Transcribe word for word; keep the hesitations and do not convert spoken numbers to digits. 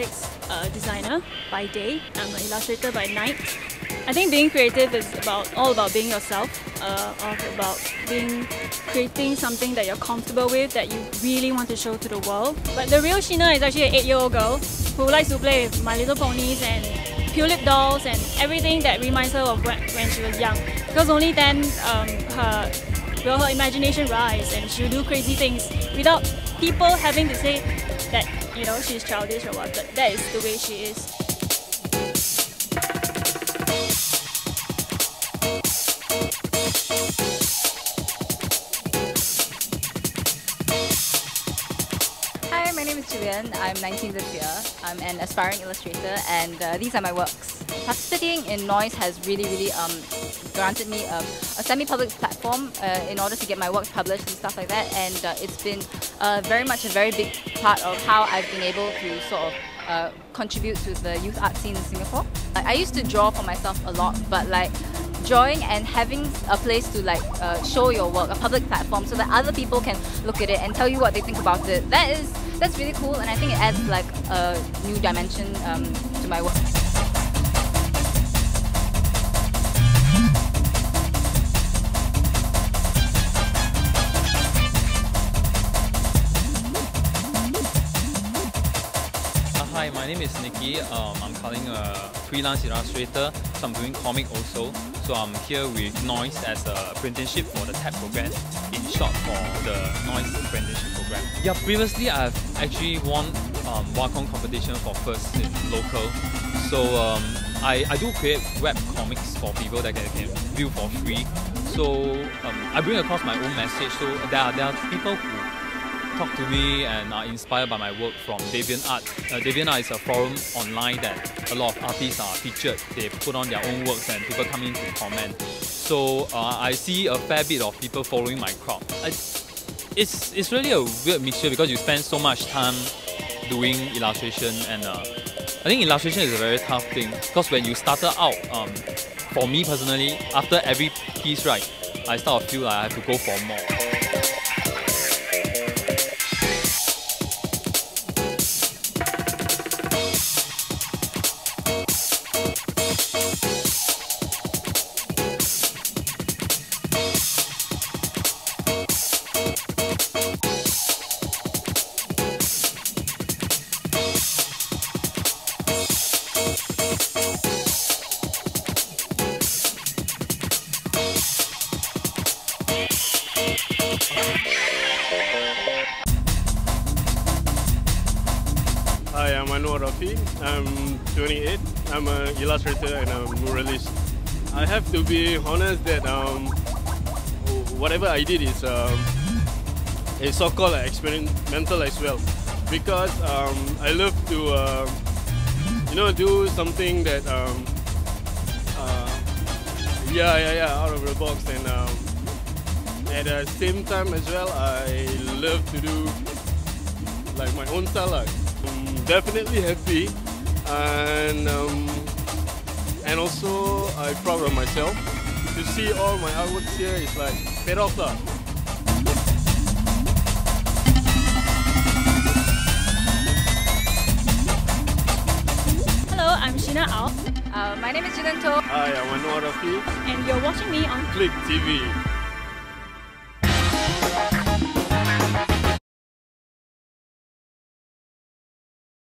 graphics uh, designer by day. I'm an illustrator by night. I think being creative is about all about being yourself, uh, all about being creating something that you're comfortable with, that you really want to show to the world. But the real Sheena is actually an eight-year-old girl who likes to play with My Little Ponies and tulip dolls and everything that reminds her of when, when she was young. Because only then um, her, will her imagination rise and she'll do crazy things without people having to say that, you know, she's childish or what, but that is the way she is. Hi, my name is Julian. I'm nineteen this year. I'm an aspiring illustrator and uh, these are my works. Participating in Noise has really, really um, granted me a, a semi-public platform uh, in order to get my works published and stuff like that, and uh, it's been uh, very much a very big part of how I've been able to sort of uh, contribute to the youth art scene in Singapore. I used to draw for myself a lot, but like drawing and having a place to like uh, show your work, a public platform, so that other people can look at it and tell you what they think about it. That is that's really cool, and I think it adds like a new dimension um, to my work. Hi, my name is Nicky. Um, I'm currently a freelance illustrator, so I'm doing comic also. So I'm here with Noise as a apprenticeship for the T A P program, in short for the Noise apprenticeship program. Yeah, previously I've actually won um, Wacom competition for first in local. So um, I, I do create web comics for people that can, can view for free. So um, I bring across my own message. So there are, there are people who talk to me and are inspired by my work from DeviantArt. Uh, DeviantArt is a forum online that a lot of artists are featured. They put on their own works and people come in to comment. So uh, I see a fair bit of people following my crowd. I, it's, it's really a weird mixture because you spend so much time doing illustration, and uh, I think illustration is a very tough thing because when you started out, um, for me personally, after every piece, right, I start to feel like I have to go for more. Hi, I'm Anwar Rafi. I'm twenty-eight. I'm an illustrator and a muralist. I have to be honest that um, whatever I did is um, is so-called experimental as well, because um, I love to uh, you know do something that um, uh, yeah yeah yeah out of the box, and um, at the same time as well I love to do like my own style. Like, I'm definitely happy, and um, and also I'm proud of myself. To see all my artworks here is like paid off lah. Hello, I'm Sheena Ao. Uh, my name is Jillian To. Hi, I'm Anwar Rafi. And you're watching me on Click T V.